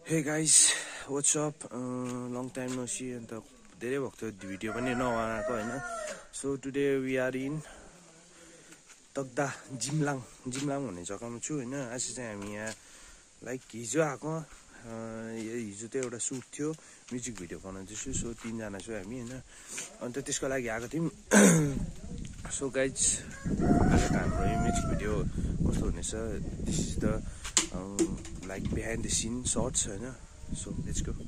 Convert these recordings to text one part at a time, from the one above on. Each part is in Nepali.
Hey guys, what's up? Long time no see and धेरै भएको थियो भिडियो पनि नआएको हैन. So today we are in तकदा जिमलाङ भन्ने जग्गामा छु हैन. आज चाहिँ हामी यहाँ लाइक हिजो आएको हिजो त एउटा सुट थियो म्युजिक भिडियो बनाउँदैछु. सो 3 जना छु हामी हैन. अन्त त्यसको लागि आएको थियौं. So guys, आजको हाम्रो यो म्युजिक भिडियो कस्तो हुनेछ? This is the like behind the scene shots हैन. So let's go.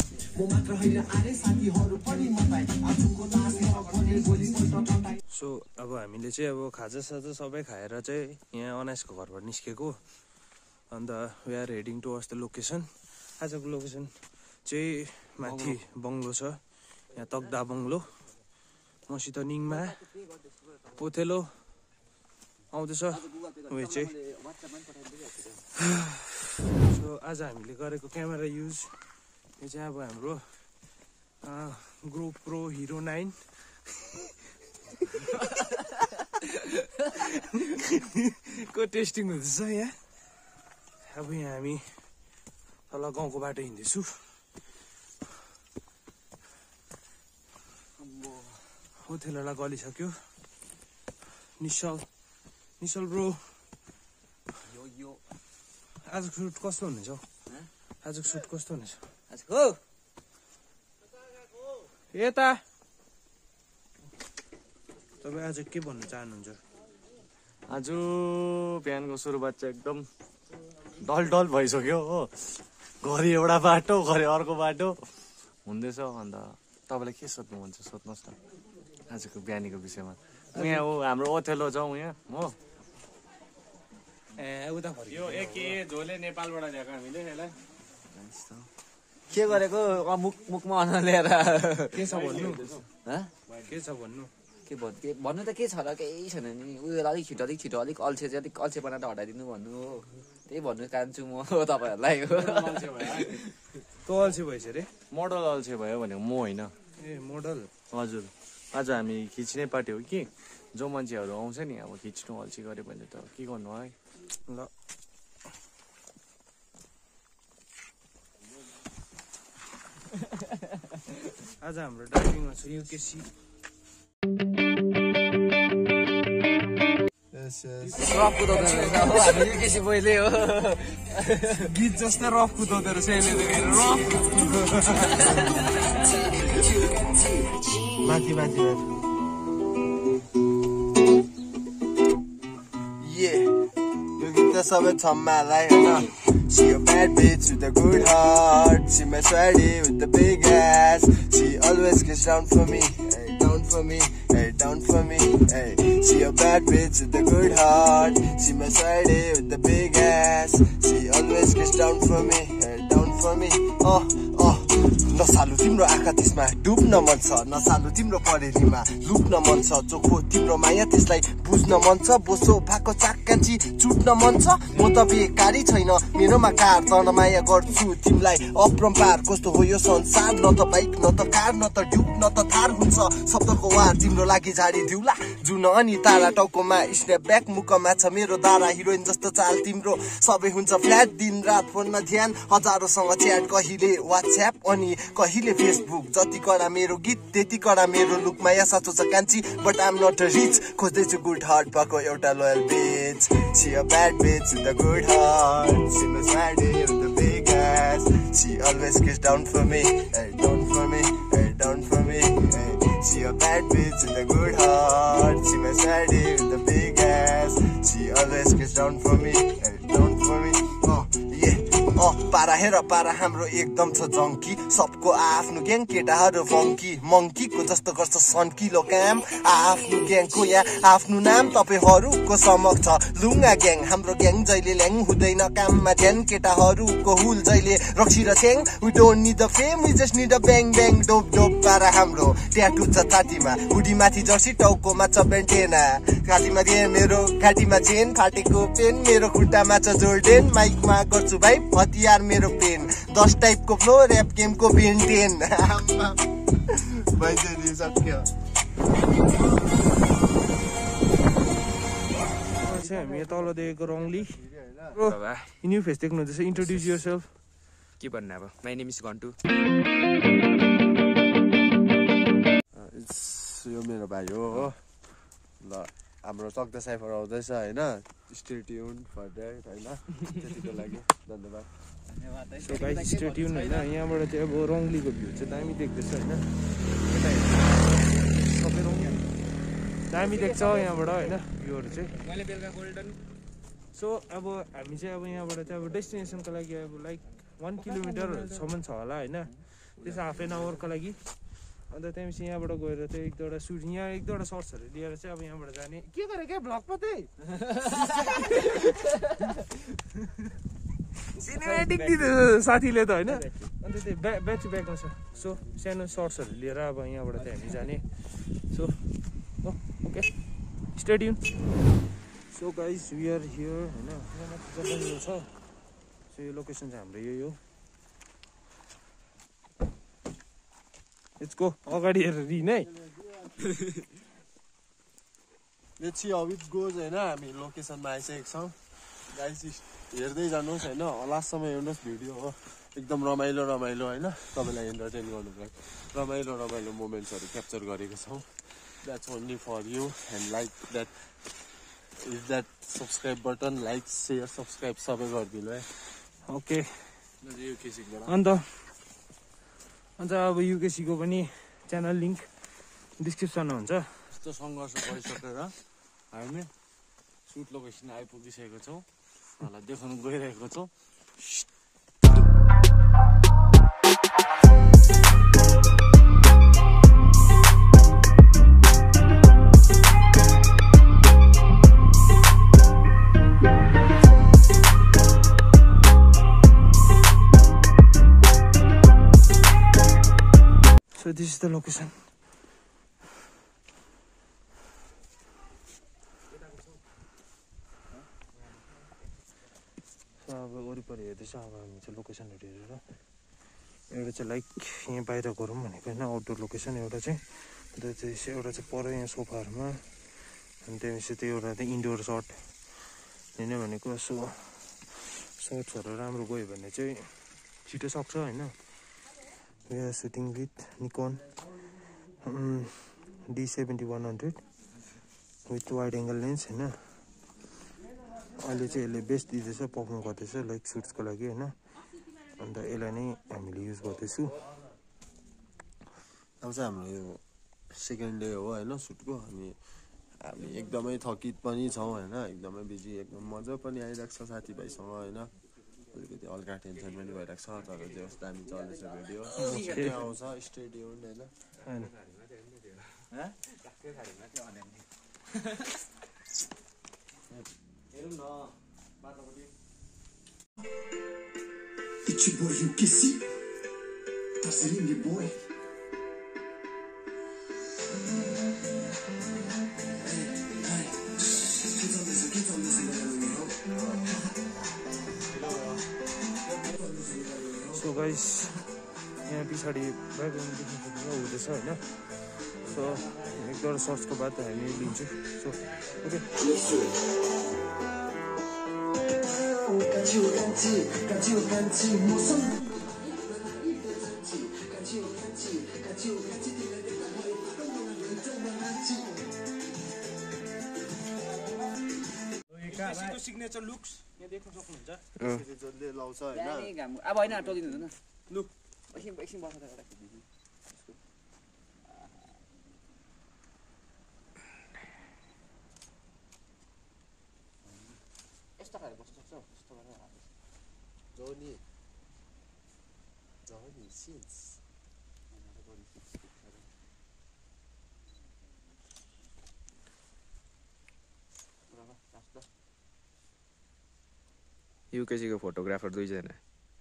So अब हामीले चाहिँ अब खाजा सबै खाएर चाहिँ यहाँ अनासको घरबाट निस्केको. अन्त we are heading towards the location. आजको लोकेसन चाहिँ माथि बंगलो छ. यहाँ तकदा बंगलो. मसित निङमा ओथेलो आउँदैछ. उयो चाहिँ सो आज हामीले गरेको क्यामेरा युज यो चाहिँ अब हाम्रो GoPro Hero 9 को टेस्टिङ हुँदैछ यहाँ. अब यहाँ हामी तल गाउँको बाटो हिँड्दैछु. होटेललाई गलिसक्यो. निशल ब्रो यो आजको सुट कस्तो हुनेछ? आजको सुट कस्तो हुनेछ? आजको यता तपाईँ आज के भन्न चाहनुहुन्छ? आज बिहानको सुरुवात चाहिँ एकदम डल भइसक्यो हो. घरि एउटा बाटो घरि अर्को बाटो हुँदैछ. अन्त तपाईँलाई के सोध्नुहुन्छ सोध्नुहोस् न आजको बिहानीको विषयमा. यहाँ हो हाम्रो ओथेलो छ यहाँ हो. उता फर्क यो एक झोले नेपालबाट ल्याएको हामीले यसलाई के गरेको मुखमा अन्न लिएर के छ भन्नु? के छ भन्नु? के भन्नु त के छ र केही छैन नि. उयो अलिक छिटो अलिक अल्छेपना त हटाइदिनु भन्नु हो. त्यही भन्नु चाहन्छु म तपाईँहरूलाई. को अल्छे भएछ रे? मोडल अल्छे भयो भनेको म होइन. ए मोडल हजुर. आज हामी खिच्ने पार्टी हो कि जो मान्छेहरू आउँछ नि अब खिच्नु अल्छी गऱ्यो भने त के गर्नु है. ल आज हाम्रो ड्राइभिङमा छ UKC. रफ कुदाउँदो रहेछ हो. हामी UKC पहिले हो. गीत जस्तै रफ कुदाउँदो रहेछ यसले. माथि यो गीत त सबै छम्मालाई होइन. She a bad bitch with a good heart. She my sweaty with the big ass. She always gets down for me, hey, down for me, hey, down for me, hey. She a bad bitch with a good heart. She my sweaty with the big ass. She always gets down for me, hey, down for me. नसालु तिम्रो आँखा त्यसमा डुब्न मन छ. नसालु तिम्रो परेलीमा लुक्न मन छ. चोखो तिम्रो माया त्यसलाई बुझ्न मन छ. बोसो भएको चाकाची चुट्न मन छ. म त बेकारी छैन मेरोमा कार तन माया गर्छु तिमीलाई अपरम्पार. कस्तो हो यो संसार? न त बाइक न त कार न त ड्युक न त थार हुन्छ. शब्दको वार तिम्रो लागि झाडी दिउला जुन अनि तारा टाउकोमा स्न्याप ब्याक मुखमा छ मेरो दारा. हिरोइन जस्तो चाल तिम्रो सबै हुन्छ फ्ल्याट. दिन रात फोनमा ध्यान हजारौँसँग च्याट. कहिले व्हाट्सएप अनि कहिले फेसबुक. जति कडा मेरो गीत त्यति कडा मेरो लुक. माया साँचो छ कान्छी but I'm not a rich. खोज्दैछु गुड हार्ट भएको एउटा loyal bitch. She a bad bitch with a good heart. She my sweaty with the big ass. She always gets down for me, hey, down for me, hey, down for me, hey. She a bad bitch with a good heart. She my sweaty with the big ass. She always gets down for me, hey, down for me. पारा हेर पारा हाम्रो एकदम छ जङ्की. सबको आफ्नो ग्याङ केटाहरू फङ्की मङ्कीको जस्तो गर्छ सन्किलो काम. आफ्नो ग्याङको यहाँ आफ्नो नाम तपाईँहरूको समक्ष लुङ्गा ग्याङ. हाम्रो ग्याङ जहिले ल्याङ हुँदैन काममा ध्यान. केटाहरूको हुल जहिले रक्सी र छ्याङ. We don't need the fame, we just need a bang bang dope dope. पारा हाम्रो ट्याटु छ छातीमा. हुडी माथि जर्सी टाउकोमा छ बेन्टेना. घाँटीमा दिए मेरो घाँटीमा चेन. फाटेको पेन मेरो खुट्टामा छ जोर्डेन. माइकमा गर्छु भाइ हतियार मेरो पेन. 10 टाइपको फ्लो ऱ्याप गेमको बेन्टेन. सक्यो. चाहिँ हामी तल देखेको रङली. न्यू फेस देख्नुहुँदैछ. Introduce yourself. के भन्नु अब माई नेम इज गन्टु यो मेरो भाइ हो ल हाम्रो तक्दा साइफर आउँदैछ होइन स्टे ट्युन फर द्याट होइन त्यतिको लागि धन्यवाद सो गाइस स्टे ट्युन होइन यहाँबाट चाहिँ अब रङ्गलीको भ्यू चाहिँ दामी देख्दैछ होइन सबै रङ्गली दामी देख्छ यहाँबाट होइन भ्यूहरू चाहिँ मैले बेलुका गोल्डन सो अब हामी चाहिँ अब यहाँबाट चाहिँ अब डेस्टिनेसनको लागि अब लाइक 1 किलोमिटरसम्म छ होला होइन त्यसो हाफ एन आवरको लागि अन्त त्यहाँपछि यहाँबाट गएर चाहिँ एक दुईवटा सुट यहाँ एक दुईवटा सर्ट्सहरू लिएर चाहिँ अब यहाँबाट जाने के गरे क्या भ्लग पत्रै सिनेमेटिक दिँदैछ साथीले त होइन अन्त त्यो ब्याट्री ब्यागमा छ सो सानो सर्ट्सहरू लिएर अब यहाँबाट चाहिँ हामी जाने so okay stay tune so guys we are here होइन यहाँ छ सो यो लोकेसन चाहिँ हाम्रो यही हो यसको अगाडि हेरेर रिन है let's see how it goes होइन हामी लोकेसनमा आइसकेको छौँ गाइस हेर्दै जानुहोस् होइन लास्टसम्म हेर्नुहोस् भिडियो हो एकदम रमाइलो होइन तपाईँलाई इन्टरटेन गर्नुको लागि रमाइलो मोमेन्ट्सहरू क्याप्चर गरेको छौँ that's only for you and like that is that subscribe button like share subscribe सबै गरिदिनु है ओके अन्त अब युकेसीको पनि च्यानल लिङ्क डिस्क्रिप्सनमा हुन्छ यस्तो सङ्घर्ष गरिसकेर हामी सुट लोकेसन आइपुगिसकेको छौँ मलाई देखाउनु गइरहेको छौँ So this is the location. So अब वरिपरि हेर्दैछ अब हामी चाहिँ लोकेसनहरू हेरेर एउटा चाहिँ लाइक यहाँ बाहिर गरौँ भनेको होइन आउटडोर लोकेसन एउटा चाहिँ अन्त चाहिँ एउटा चाहिँ पर यहाँ सोफाहरूमा अनि त्यहाँपछि त्यो एउटा चाहिँ इन्डोर सर्ट लिने भनेको सो सर्ट्सहरू राम्रो गयो भने चाहिँ छिटो सक्छ होइन We are shooting with Nikon D7100 with wide angle lens होइन अहिले चाहिँ यसले बेस्ट दिँदैछ पर्फर्म गर्दैछ लाइक सुट्सको लागि होइन अन्त यसलाई नै हामीले युज गर्दैछु अब चाहिँ हाम्रो यो सेकेन्ड डे हो होइन सुटको अनि हामी एकदमै थकित पनि छौँ होइन एकदमै बिजी एकदम मजा पनि आइरहेको छ साथीभाइसँग होइन अलिकति हल्का टेन्सन पनि भइरहेको छ तर जे होस् दामी चल्दैछ भिडियो आउँछ स्टेडियम होइन It's your boy UKC. That's the indie boy. So guys यहाँ पछाडि ब्याकग्राउन्ड देख्नु हुँदैछ होइन सो एक दुईवटा सर्ट्सको बाद हामी लिन्छौँ सो ओके सिग्नेचर लुक्स यहाँ देख्न सक्नुहुन्छ जसले लाउँछ होइन अब होइन टोकिनु हुँदैन लु एकछिन बस्छ त एउटा यस्तो खाले बस्न सक्छ यस्तो गरेर Johnny scenes UKC को फोटोग्राफर दुईजना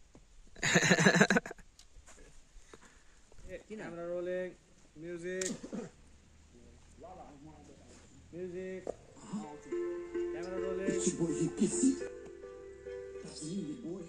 Camera rolling, music, camera rolling. It's your boy UKC. That's the indie boy.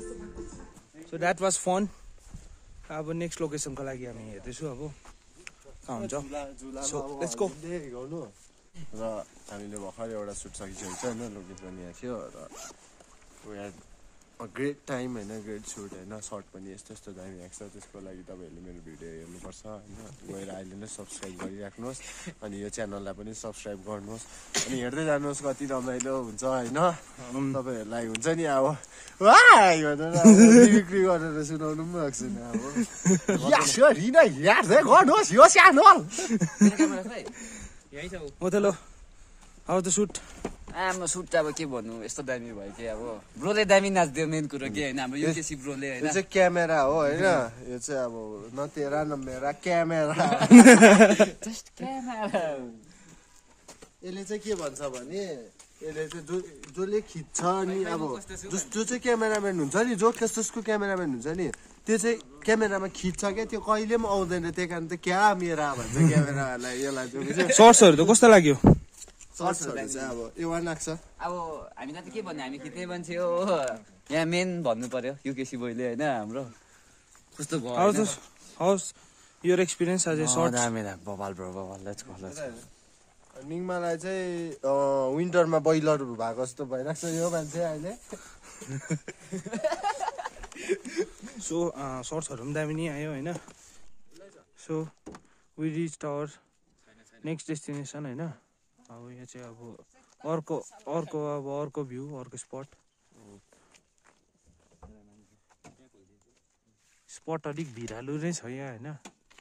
So that was fun. अब नेक्स्ट लोकेसनको लागि हामी हेर्दैछु अब कहाँ हुन्छ So, let's go. गर्नु र हामीले भर्खर एउटा सुट सकिसकेको छ होइन लोकेट पनि आएको थियो र we had a great time होइन ग्रेट सुट होइन सर्ट पनि यस्तो यस्तो दामी आएको छ त्यसको लागि तपाईँहरूले मेरो भिडियो हेर्नुपर्छ होइन गएर अहिले नै सब्सक्राइब गरिराख्नुहोस् अनि यो च्यानललाई पनि सब्सक्राइब गर्नुहोस् अनि हेर्दै जानुहोस् कति रमाइलो हुन्छ होइन तपाईँहरूलाई हुन्छ नि अब वाइ भनेर बिक्री गरेर सुनाउनु पनि भएको छैन अब हेर्दै गर्नुहोस् यो च्यानल यही छ ओथेलो हाउ द सुट आमा सुट चाहिँ अब के भन्नु यस्तो दामी भयो कि अब ब्रोले दामी नाच्दियो मेन कुरो के होइन हाम्रो युकेसी ब्रोले यो होइन चाहिँ क्यामेरा हो होइन यो चाहिँ अब न तेरा न मेरा क्यामेरा जस्ट क्यामेरा यसले चाहिँ के भन्छ भने यसले चाहिँ जसले खिच्छ नि अब जो चाहिँ क्यामेराम्यान हुन्छ नि जो जसको क्यामेराम्यान हुन्छ नि त्यो चाहिँ क्यामेरामा खिच्छ क्या त्यो कहिले पनि आउँदैन त्यही कारण त क्या मेरा भन्छ क्यामेरालाई यसलाई चाहिँ सर्ट्सहरू त कस्तो लाग्यो सर्ट्सहरू चाहिँ अब A1 लाग्छ अब हामीलाई त के भन्ने हामी खिच्ने मान्छे हो यहाँ मेन भन्नु पर्यो युकेसी बोयले होइन हाम्रो कस्तो भयो how's your experience as a shot दामी दामी बबाल ब्रो बबाल लेट्स गो निङमालाई चाहिँ विन्टरमा बोइलरहरू भएको जस्तो भइरहेको छ यो मान्छे अहिले सो सर्ट्सहरू पनि दामी नै आयो होइन so we reach our next destination होइन अब यहाँ चाहिँ अब अर्को भ्यू अर्को स्पट अलिक भिरालु नै छ यहाँ होइन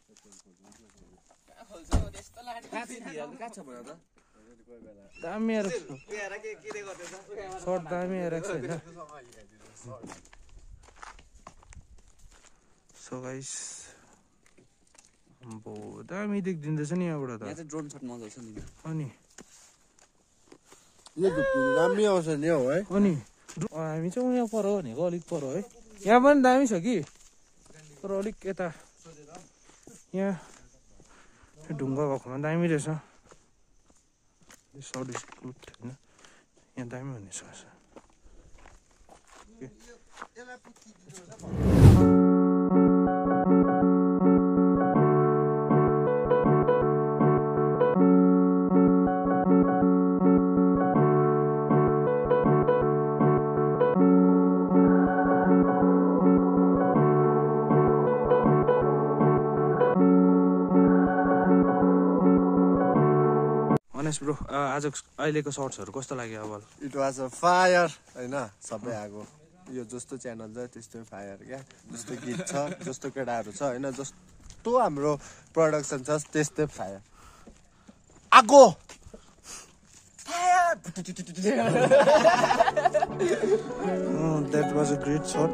दामी आएर सर्ट दामी आइरहेको छ होइन सो गाइस अब दामी देखिँदैछ नि यहाँबाट त यहाँ चाहिँ ड्रोन सर्ट मजा आउँछ नि अनि यो दामी आउँछ नि हौ है अनि हामी चाहिँ यहाँ पर भनेको अलिक पर है यहाँ पनि दामी छ कि तर अलिक यता यहाँ ढुङ्गा भएकोमा दामी रहेछ सर्ट इज गुड होइन यहाँ दामी हुने छ अनेस्ट ब्रो आज अहिलेको सर्ट्सहरू कस्तो लाग्यो अब इट वाज अ फायर होइन सबै आएको यो जस्तो च्यानल छ त्यस्तै फायर क्या जस्तो गीत छ जस्तो केटाहरू छ होइन जस्तो हाम्रो प्रोडक्सन छ त्यस्तै फायर आगो that was a great shot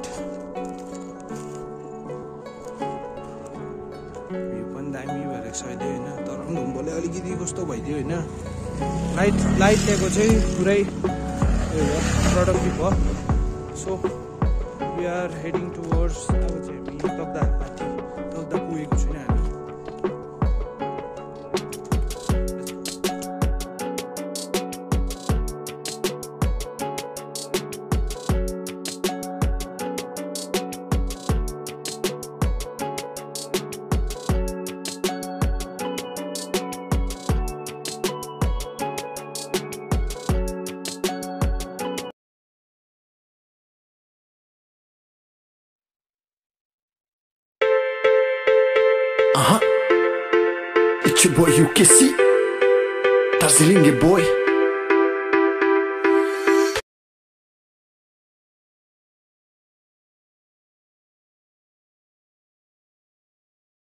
view पनि दामी भएर छ अहिले होइन तर पनि घुम्बोले अलिकति कस्तो भइदियो होइन लाइट ल्याएको चाहिँ पुरै प्रोडक्टिभ भयो so we are heading towards अब चाहिँ हामी तक्दा पुगेको छैन हामी It's your boy UKC, Darjeeling boy.